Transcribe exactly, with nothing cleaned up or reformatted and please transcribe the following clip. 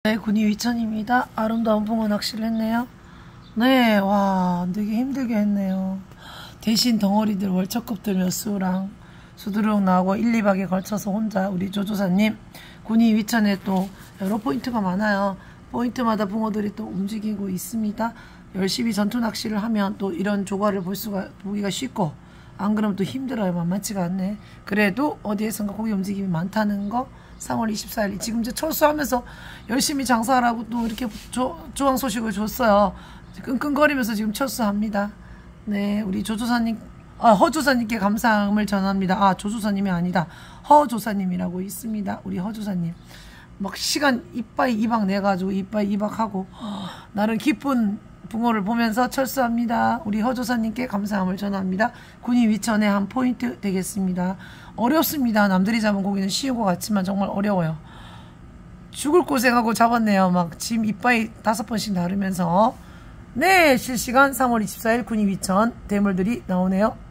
네, 군이 위천입니다. 아름다운 붕어 낚시를 했네요. 네, 와, 되게 힘들게 했네요. 대신 덩어리들 월척급들 몇 수랑 수두룩 나오고 일, 이 박에 걸쳐서 혼자 우리 조조사님 군이 위천에 또 여러 포인트가 많아요. 포인트마다 붕어들이 또 움직이고 있습니다. 열심히 전투 낚시를 하면 또 이런 조과를 볼 수가 보기가 쉽고, 안 그러면 또 힘들어요. 만만치가 않네. 그래도 어디에선가 고기 움직임이 많다는 거 삼월 이십사일 지금 이제 철수하면서 열심히 장사하라고 또 이렇게 조, 조항 소식을 줬어요. 끙끙거리면서 지금 철수합니다. 네, 우리 조조사님, 아, 허조사님께 감사함을 전합니다. 아, 조조사님이 아니다. 허조사님이라고 있습니다. 우리 허조사님. 막 시간 이빠이 이박 내가지고 이빠이 이박하고 나름 기쁜 붕어를 보면서 철수합니다. 우리 허조사님께 감사함을 전합니다. 군이 위천의 한 포인트 되겠습니다. 어렵습니다. 남들이 잡은 고기는 쉬운 것 같지만 정말 어려워요. 죽을 고생하고 잡았네요. 막 짐 이빠이 다섯 번씩 나르면서. 네, 실시간 삼월 이십사일 군이 위천 대물들이 나오네요.